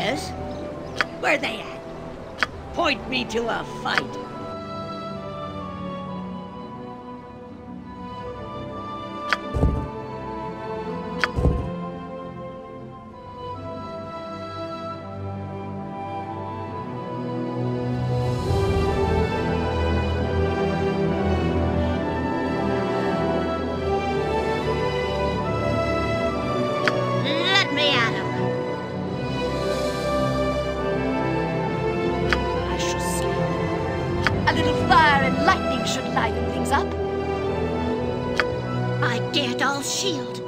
Yes? Where they at? Point me to a fight. Let me at him. I shall slay. A little fire and lightning should liven things up. I Geardal's shield.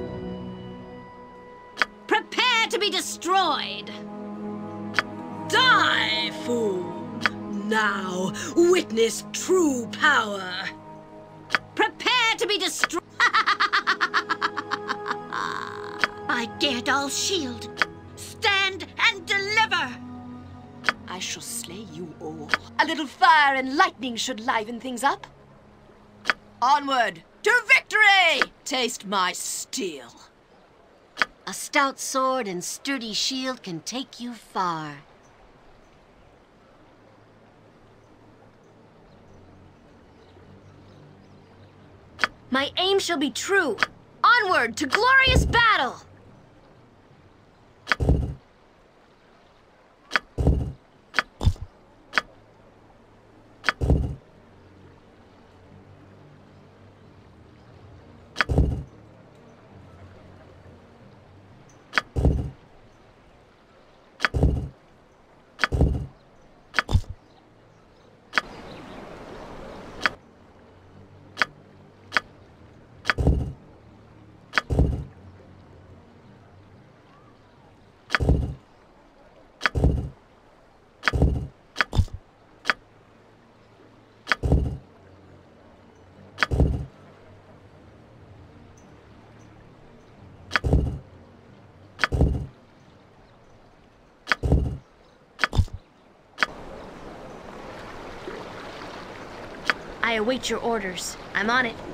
Prepare to be destroyed. Die, fool! Now, witness true power. Prepare to be destroyed. I Geardal's shield. Stand and deliver. I shall slay you all. A little fire and lightning should liven things up. Onward to victory! Taste my steel. A stout sword and sturdy shield can take you far. My aim shall be true. Onward to glorious battle! I await your orders. I'm on it.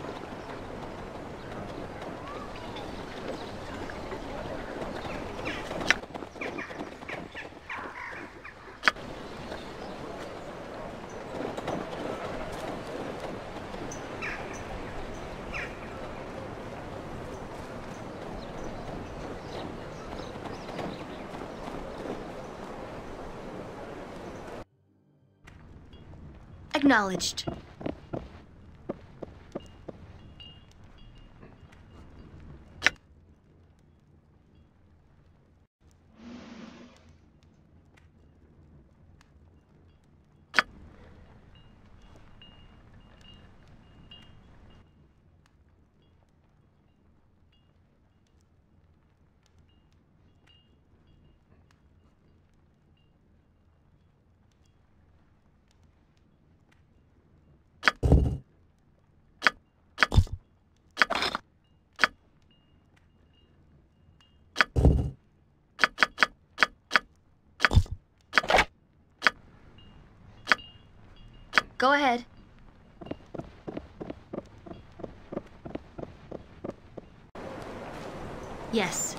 Acknowledged. Go ahead. Yes.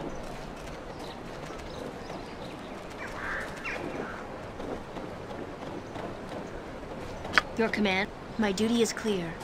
Your command. My duty is clear.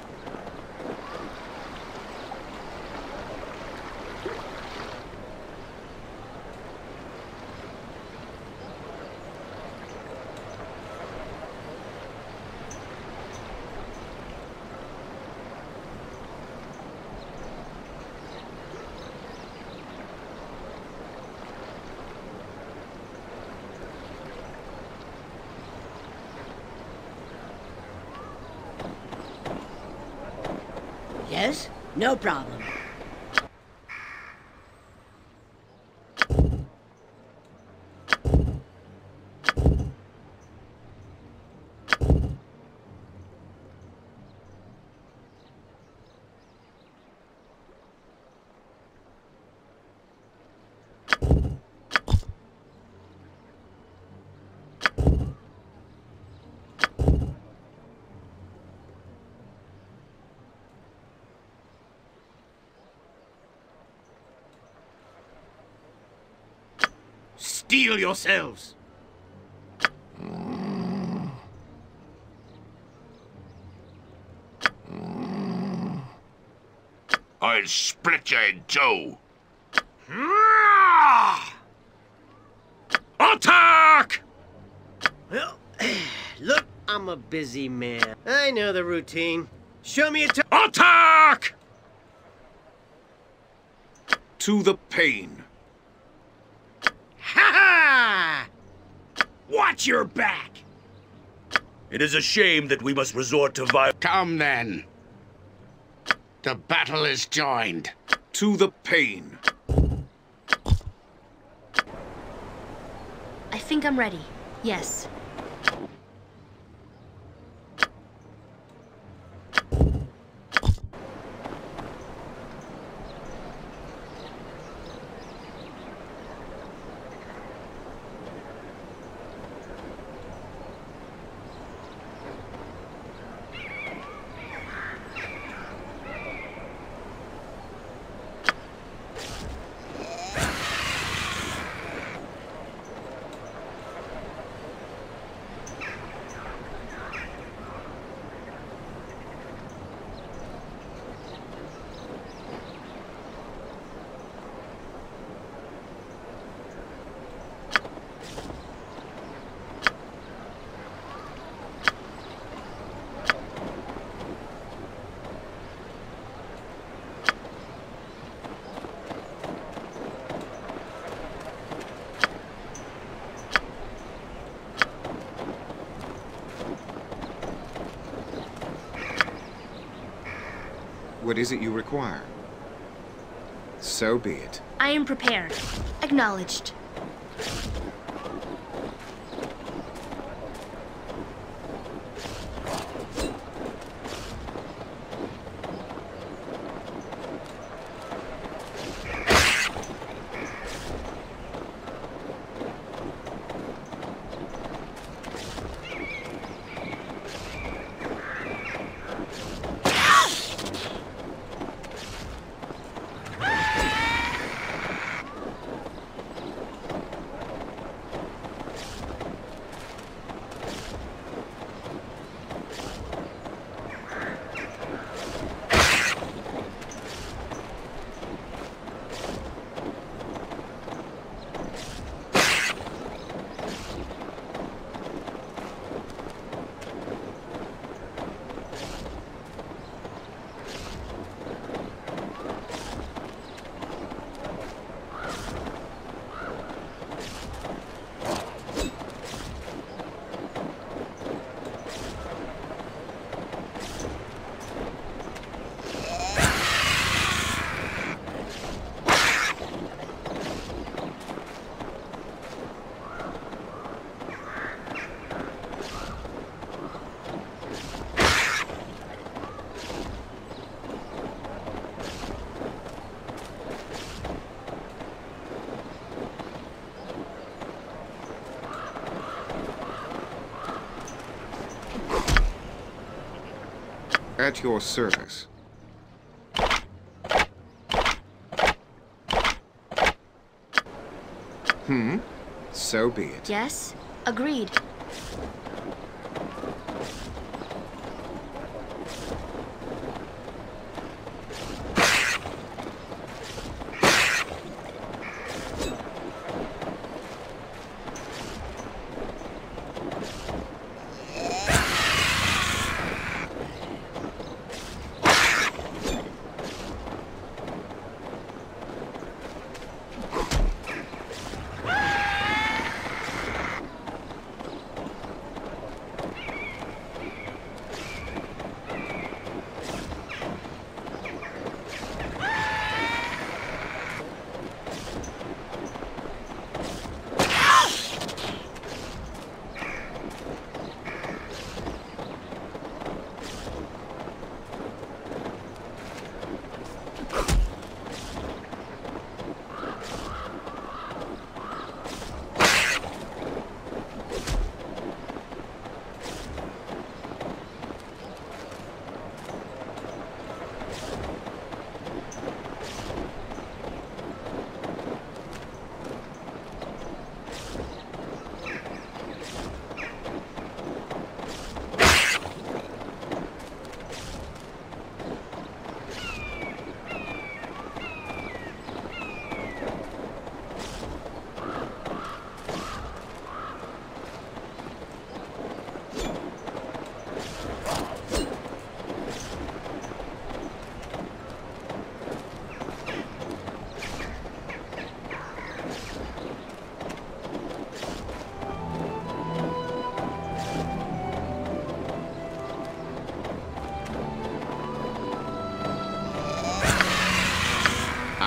Yes? No problem. steel yourselves. I'll split you in two. Attack! Well, look, I'm a busy man. I know the routine. Show me a Attack! To the pain. Ha ha! Watch your back! It is a shame that we must resort to violence. Come then. The battle is joined. To the pain. I think I'm ready. Yes. What is it you require? So be it. I am prepared. Acknowledged. At your service. So be it. Yes. Agreed.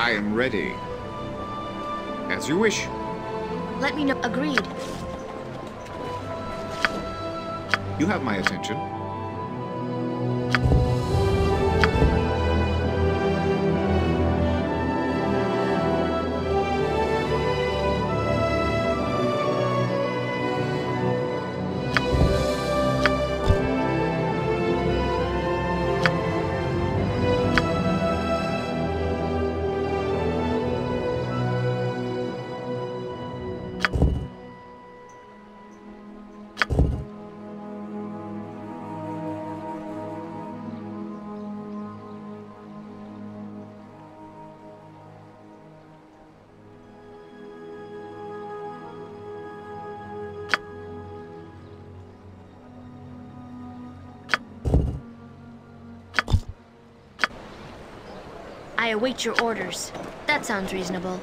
I am ready. As you wish. Let me know. Agreed. You have my attention. I await your orders. That sounds reasonable.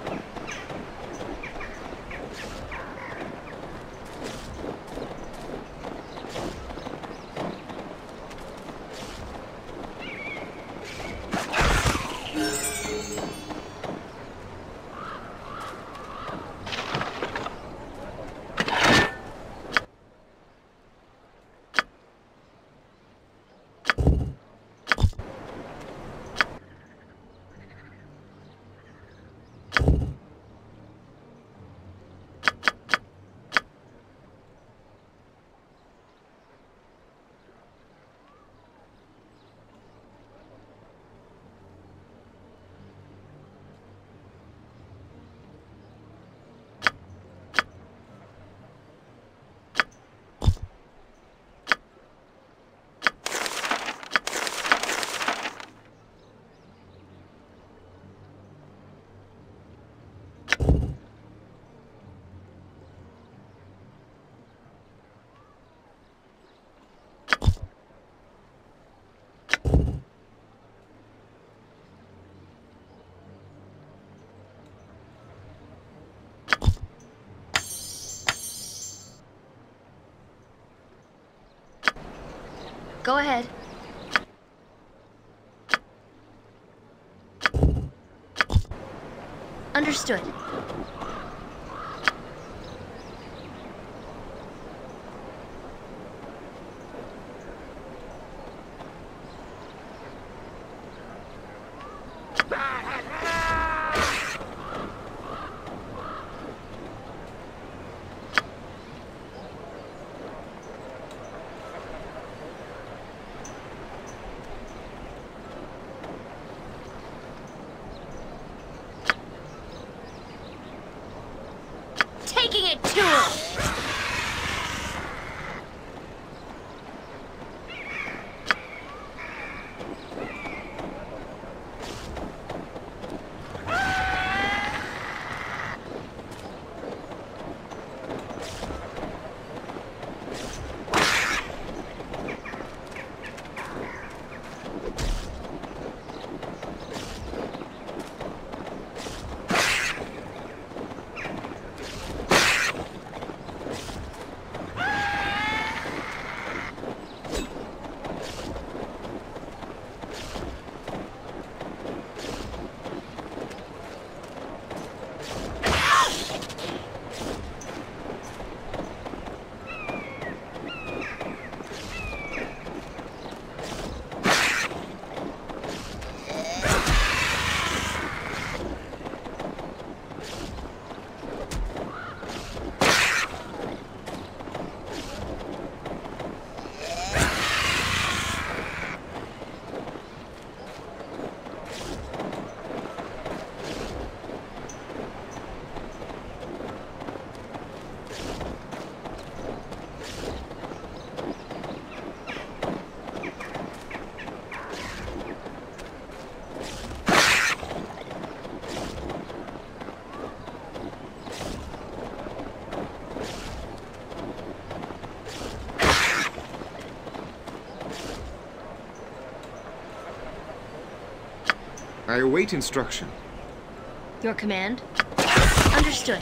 Go ahead. Understood. Taking it to him! I await instruction. Your command? Understood.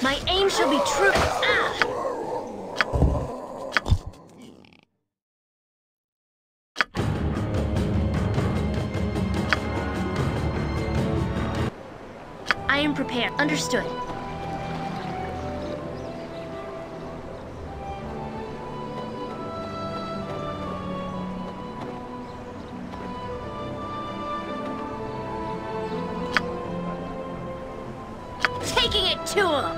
My aim shall be true. Ah! I am prepared. Understood. Taking it to him!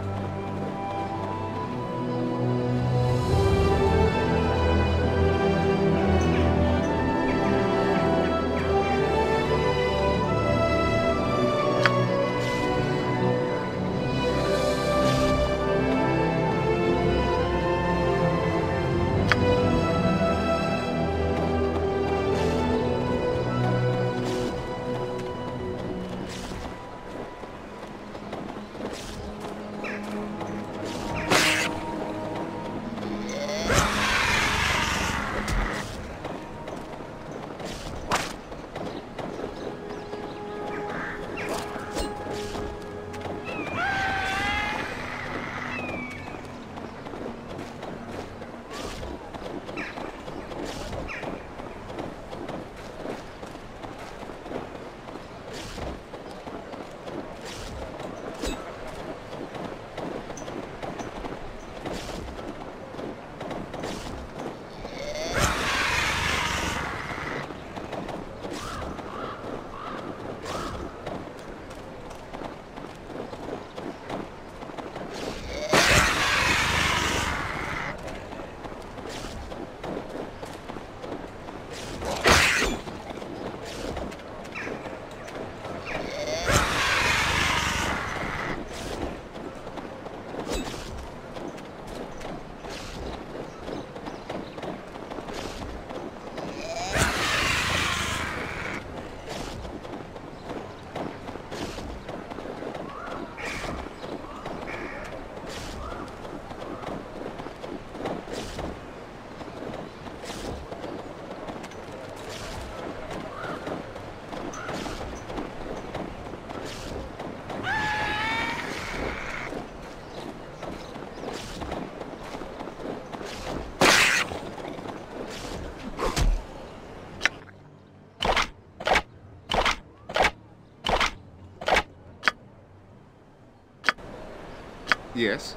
Yes?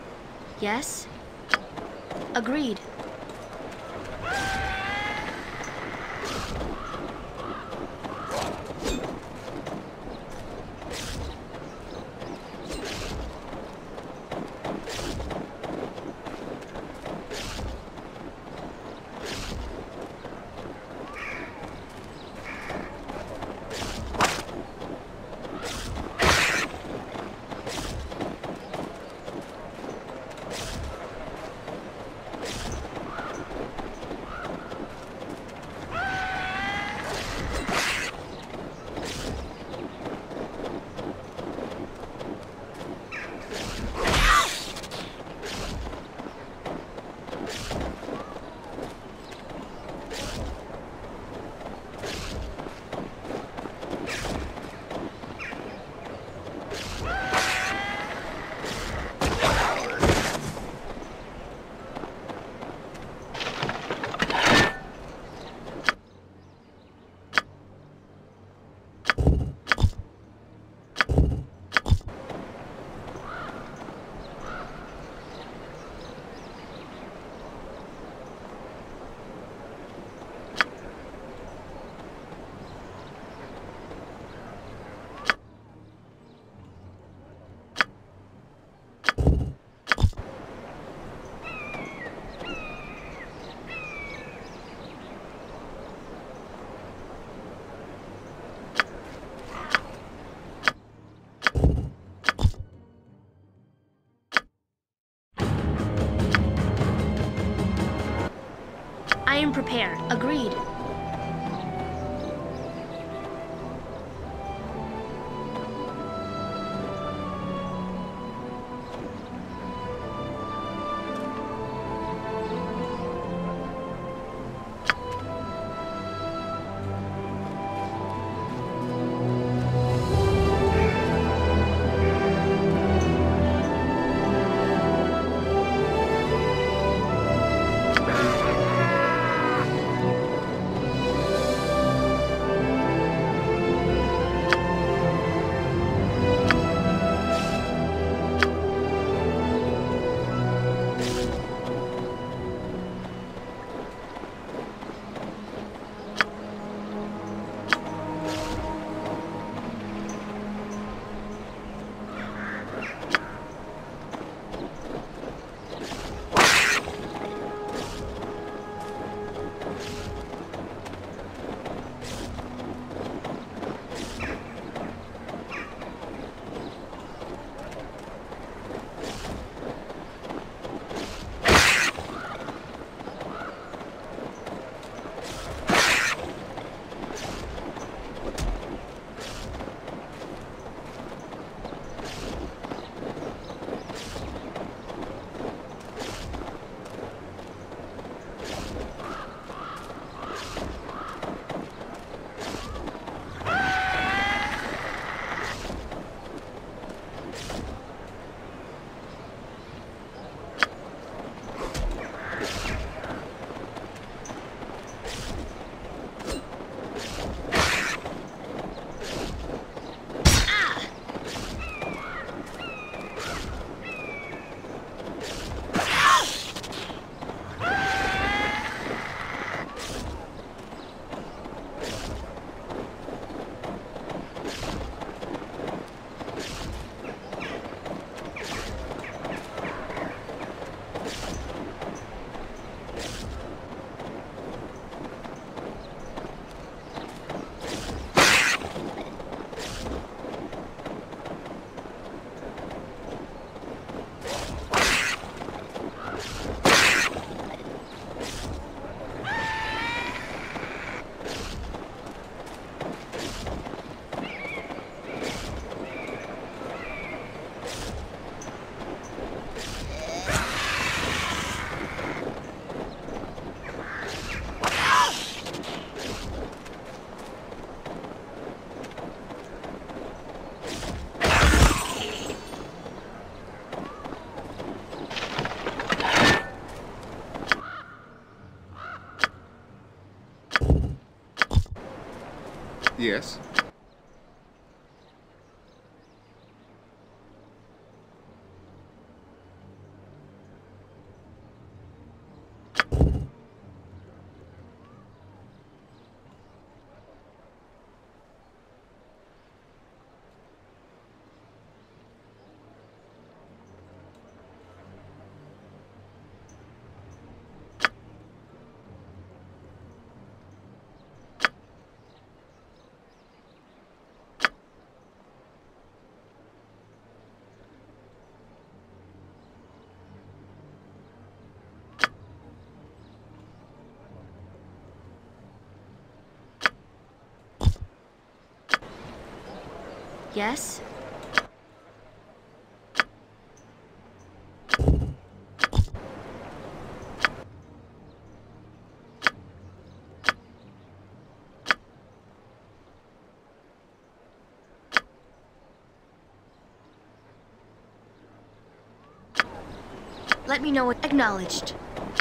Yes? Agreed. I am prepared. Agreed. Yes. Yes? Let me know what acknowledged.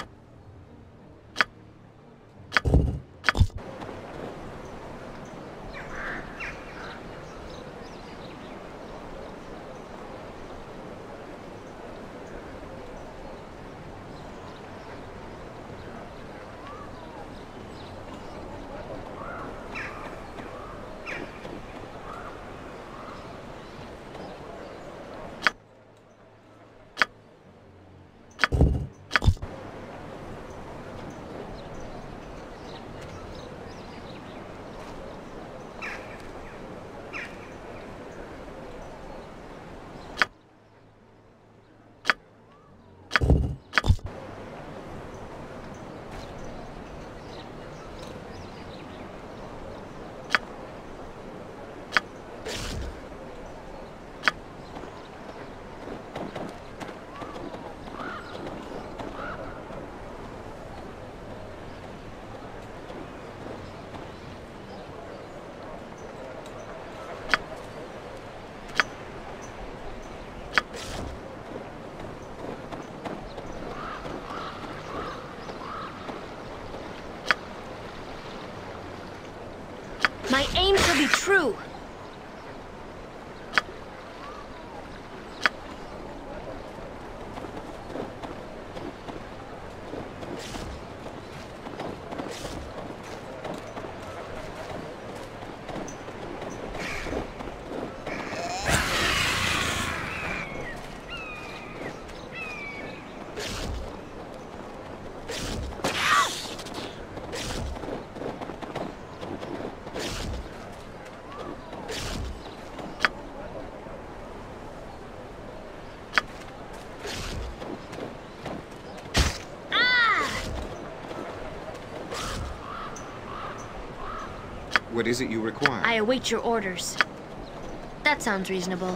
My aim shall be true. What is it you require? I await your orders. That sounds reasonable.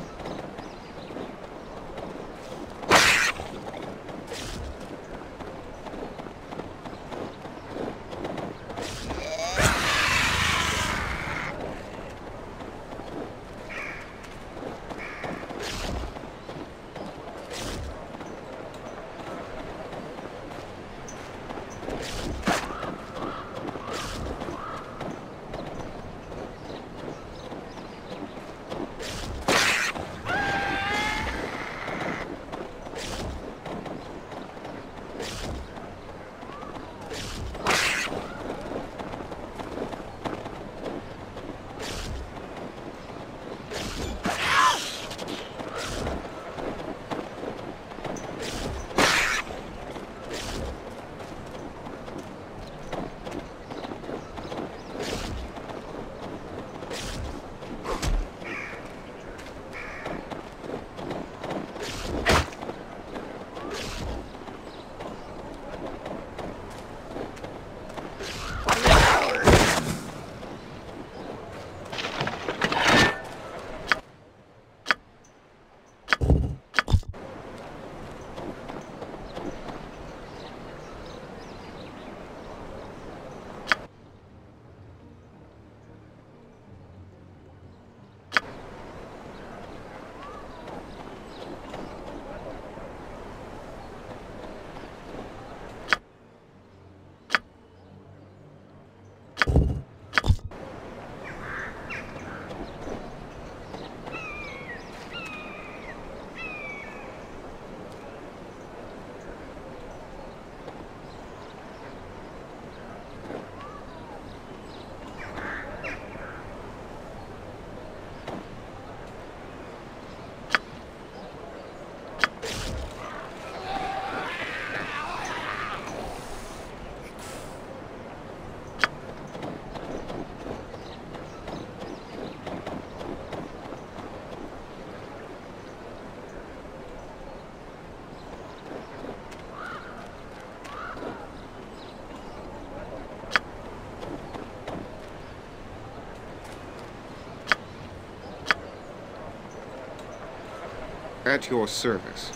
At your service.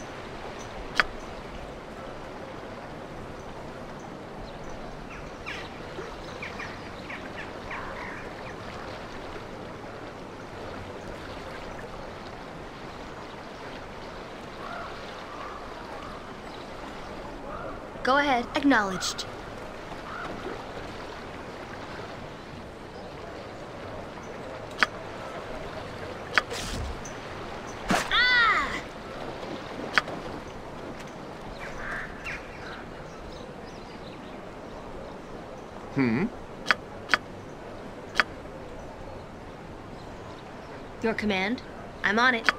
Go ahead. Acknowledged. Your command? I'm on it.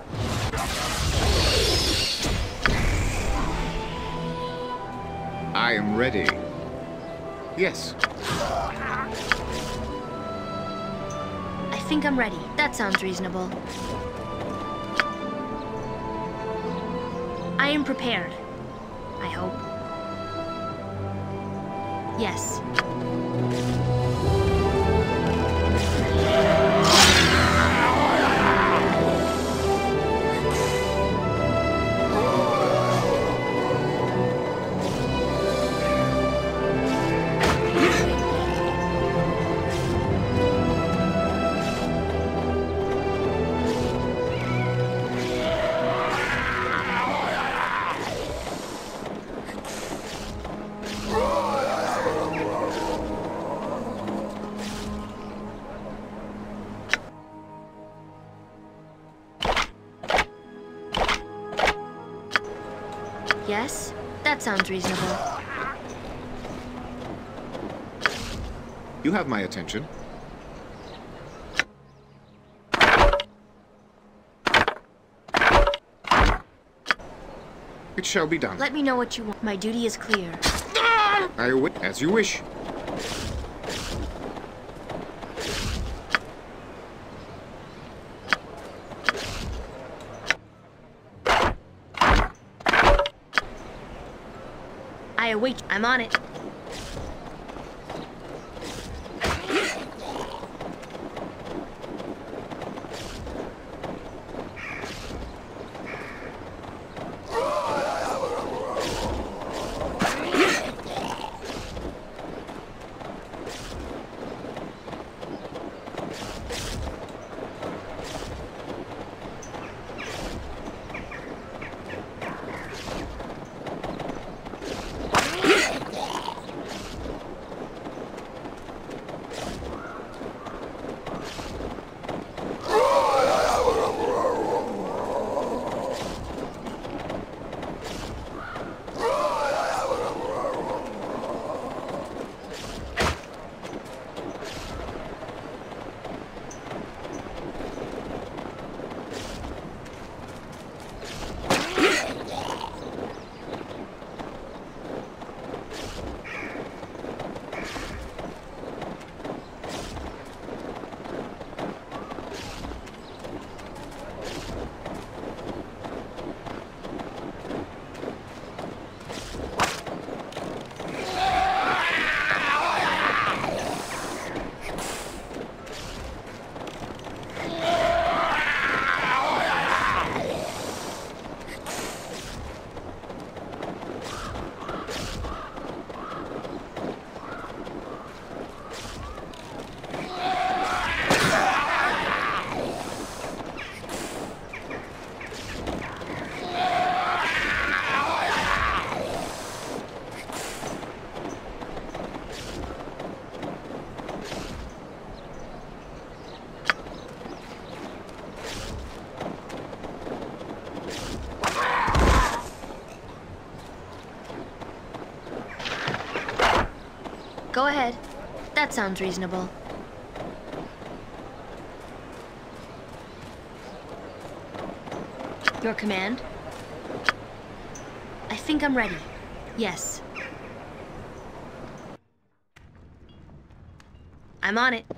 I am ready. Yes. I think I'm ready. That sounds reasonable. I am prepared. I hope. Yes. Yes, that sounds reasonable. You have my attention. It shall be done. Let me know what you want. My duty is clear. I await as you wish. I await. I'm on it. Go ahead. That sounds reasonable. Your command? I think I'm ready. Yes. I'm on it.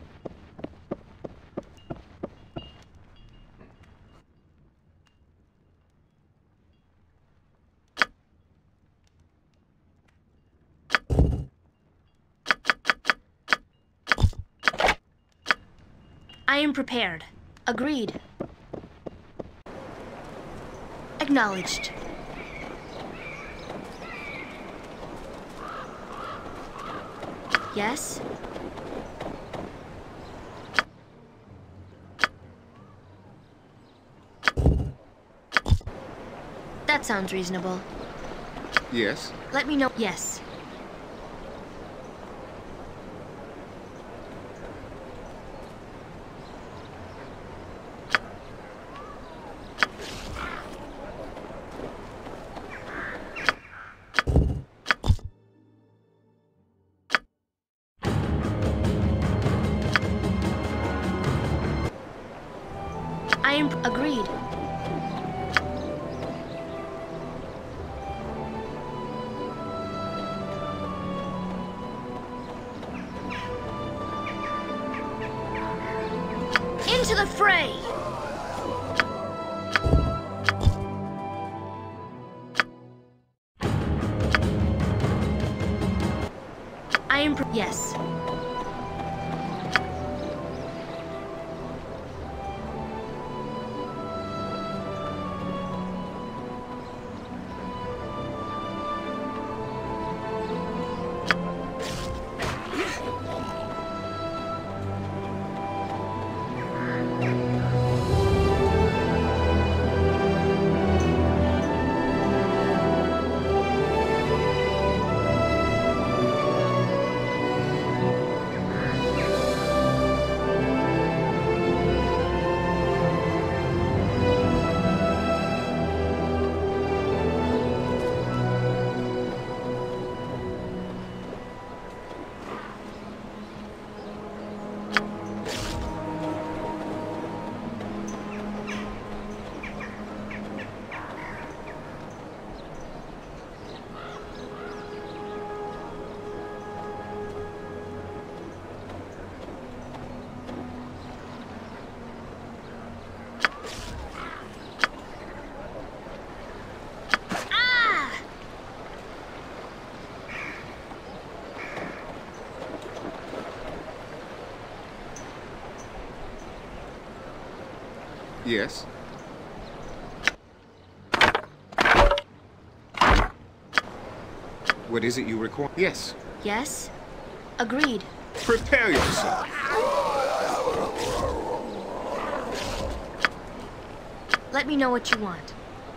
I am prepared. Agreed. Acknowledged. Yes? That sounds reasonable. Yes. Let me know. Yes. I am agreed. Into the fray! I am yes. Yes. What is it you require? Yes. Yes? Agreed. Prepare yourself. Let me know what you want.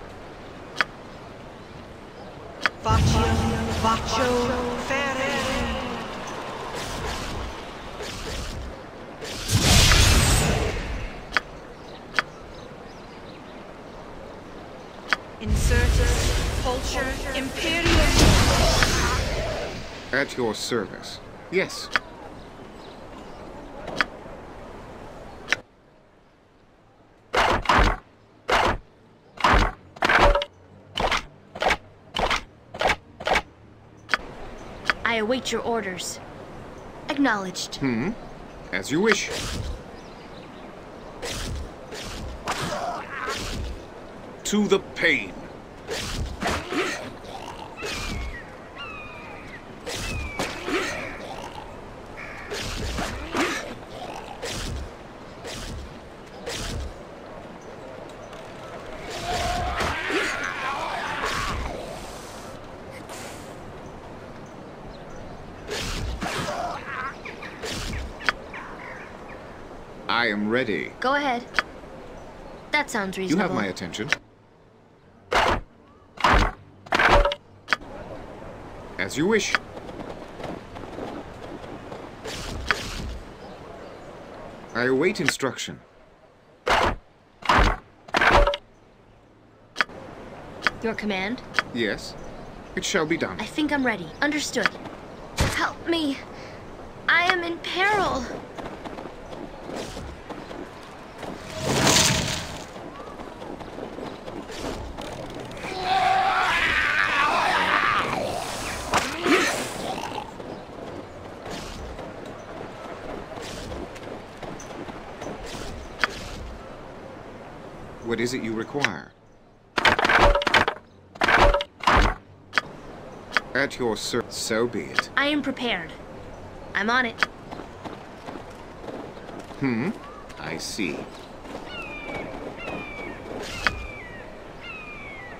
Faccio fere. Insurtus, Pulcher, Imperium. At your service. Yes. I await your orders. Acknowledged. As you wish. To the pain. I am ready. Go ahead. That sounds You reasonable. have my attention. As you wish. I await instruction. Your command? Yes. It shall be done. I think I'm ready. Understood. Help me. I am in peril. What is it you require? At your service. So be it. I am prepared. I'm on it. I see.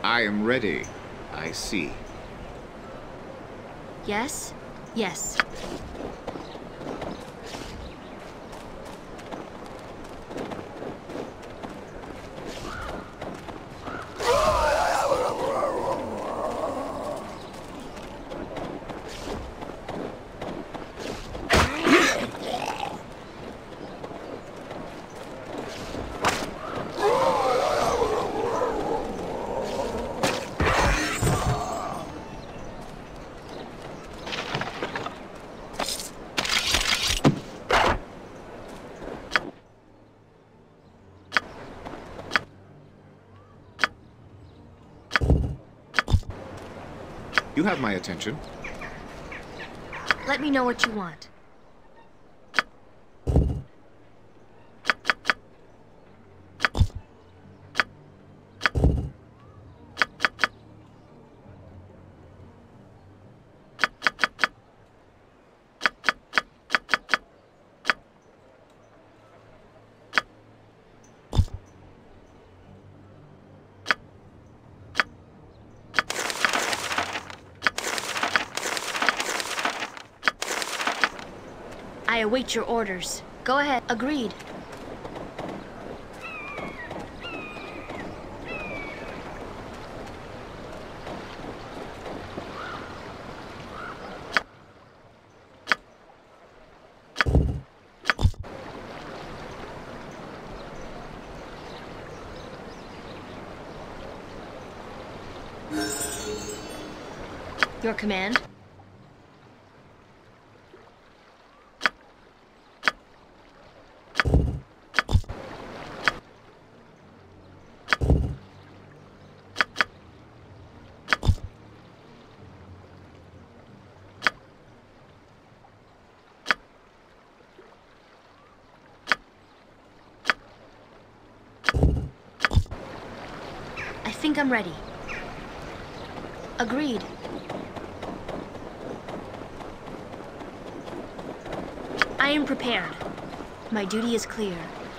I am ready. I see. Yes? Yes. You have my attention. Let me know what you want. I await your orders. Go ahead. Agreed. Your command? I think I'm ready. Agreed. I am prepared. My duty is clear.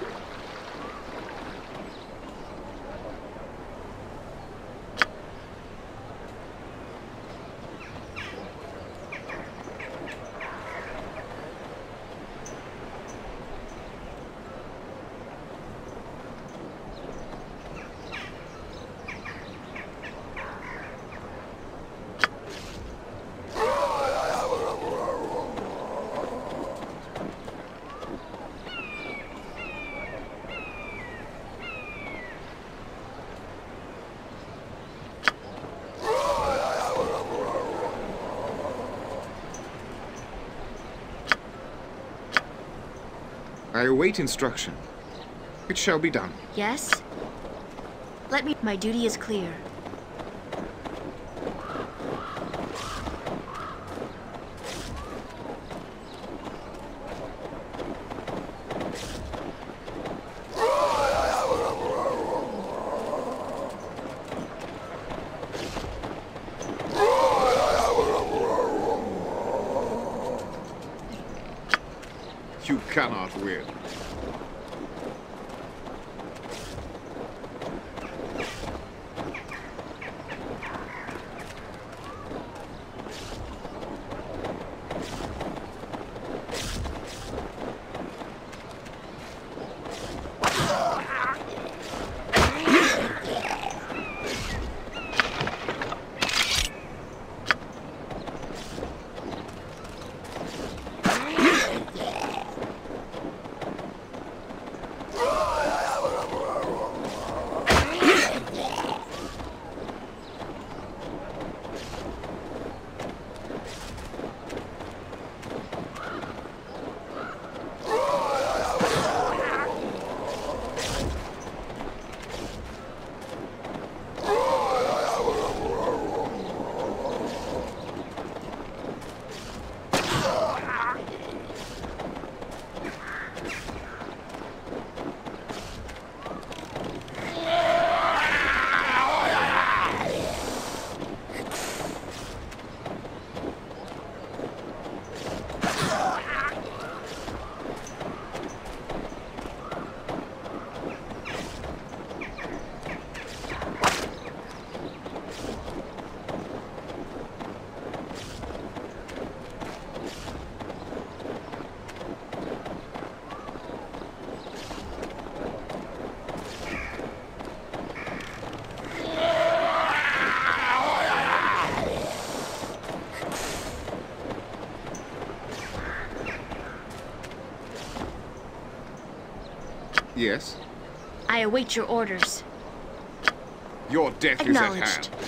I await instruction. It shall be done. Yes? Let me... My duty is clear. You cannot win. Yes? I await your orders. Your death is at Acknowledged. hand.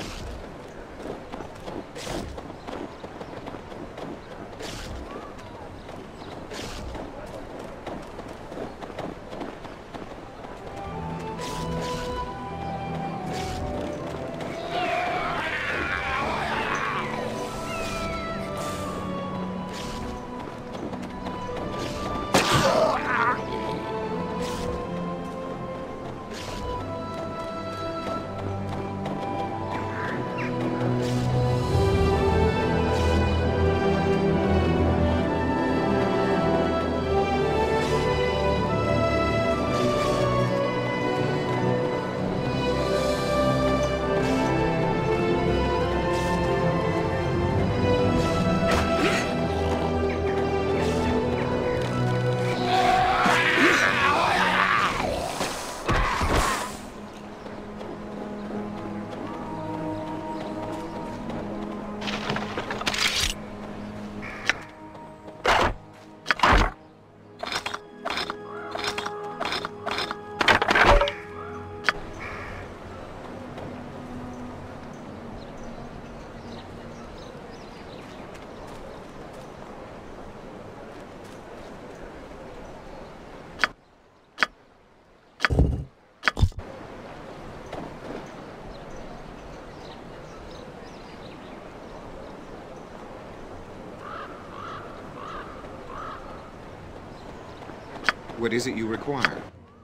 What is it you require?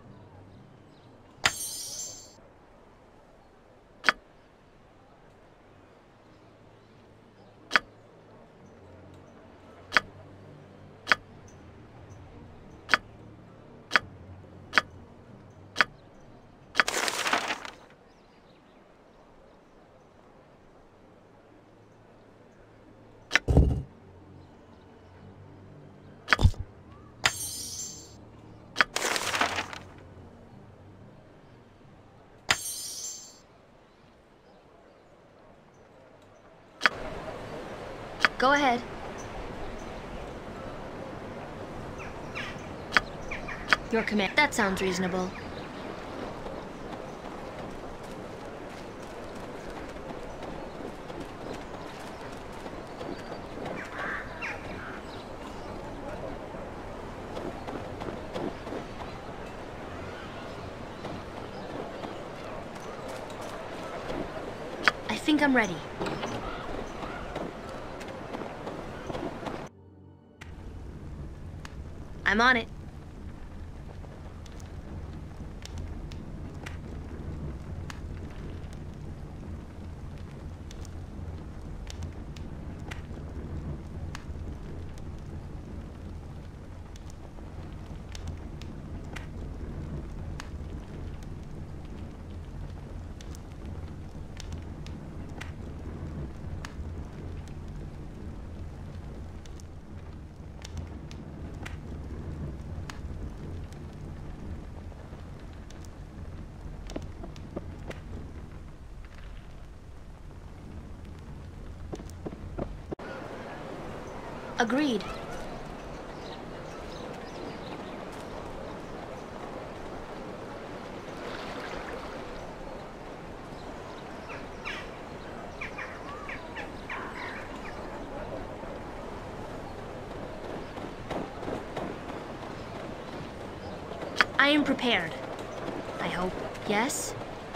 Go ahead. Your command. That sounds reasonable. I think I'm ready. I'm on it. Agreed. I am prepared. I hope. Yes?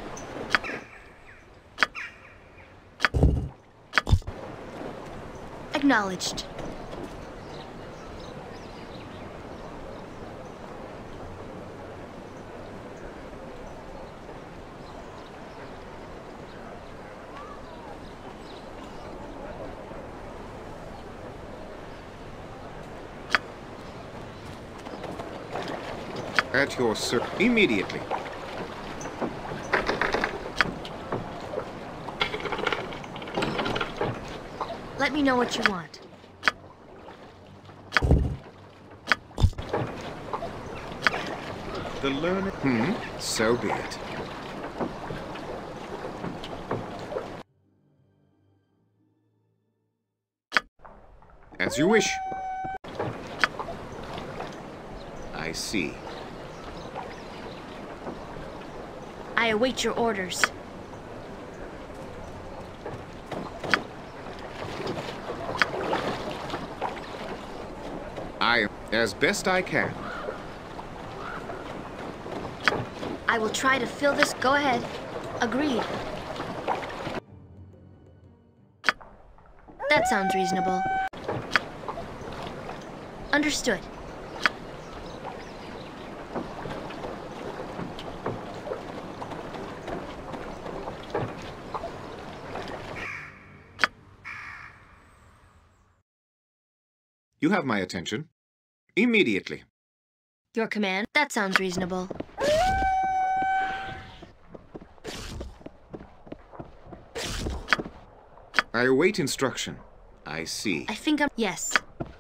Acknowledged. At your service. Immediately. Let me know what you want. The learner. So be it. As you wish. I see. I await your orders. As best I can. I will try to fill this. Go ahead. Agreed. That sounds reasonable. Understood. You have my attention. Immediately. Your command? That sounds reasonable. I await instruction. I see. I think I'm... Yes.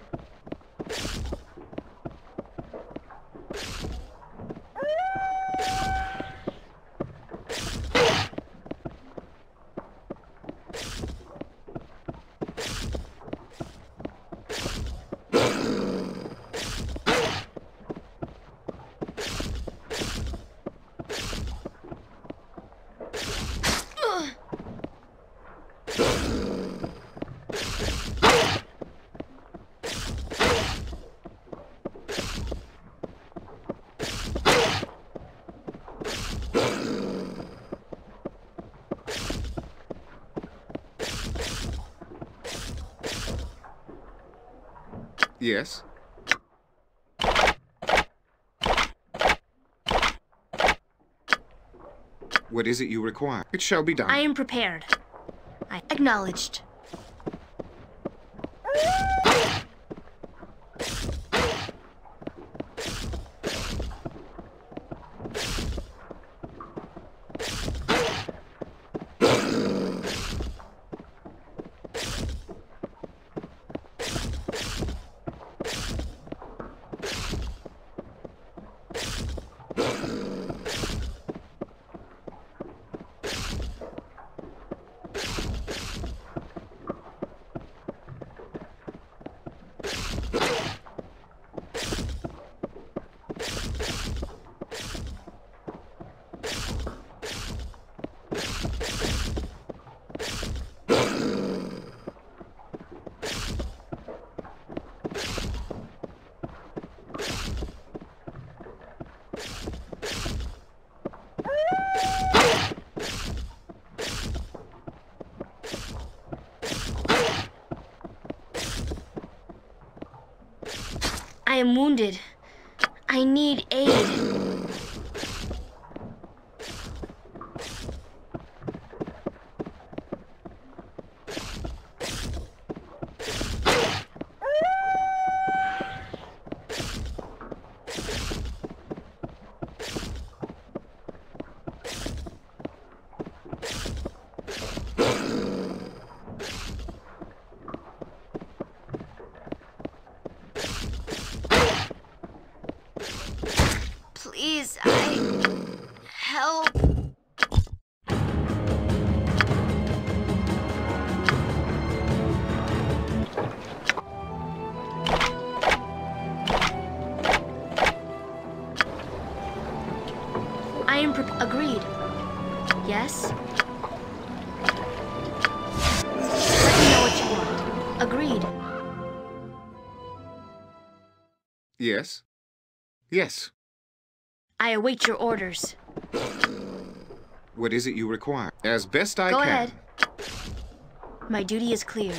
Yes. What is it you require? It shall be done. I am prepared. I acknowledged. I am wounded. I need aid. Please, help. I am agreed. Yes? Let me know what you want. Agreed. Yes. Yes. I await your orders. What is it you require? As best I can. Go ahead. My duty is clear.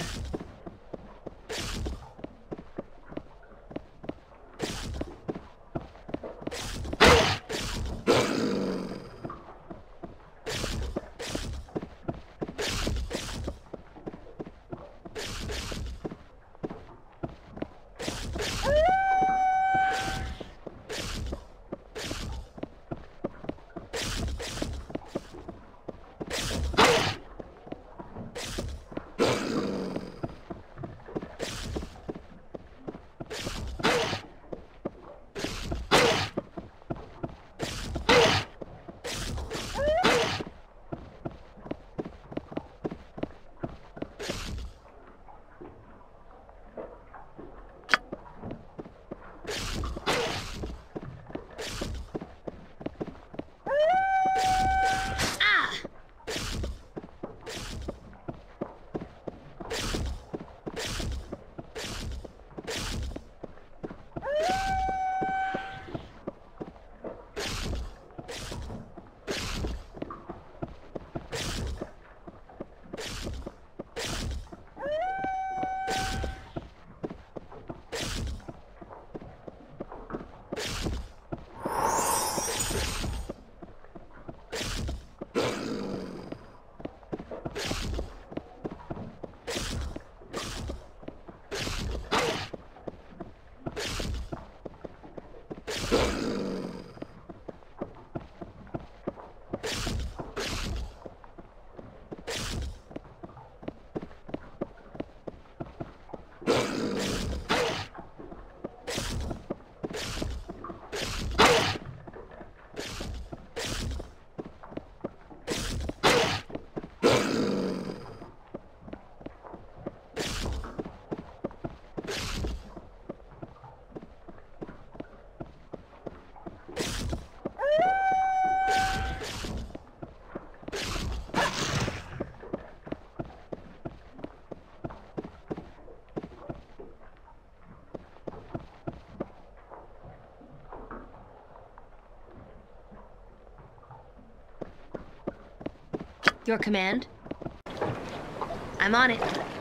Your command? I'm on it.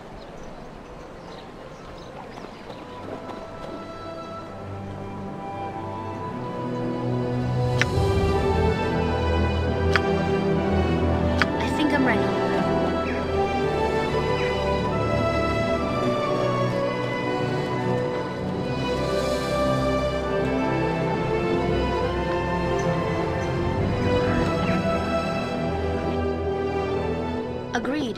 I think I'm ready. Agreed.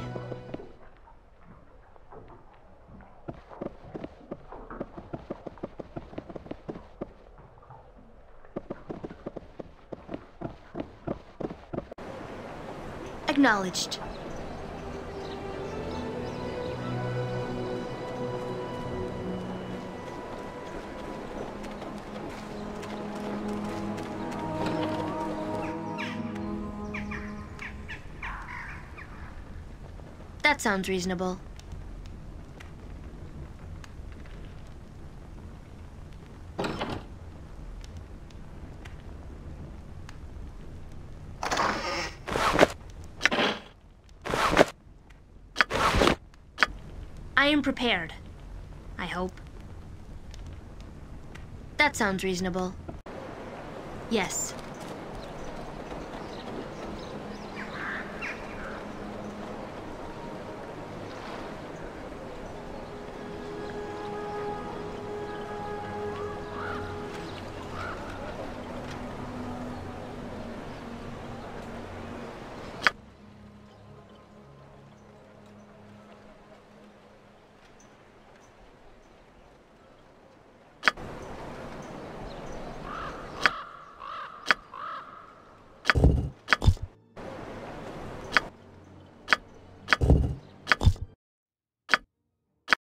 Acknowledged. That sounds reasonable. I am prepared. I hope. That sounds reasonable. Yes.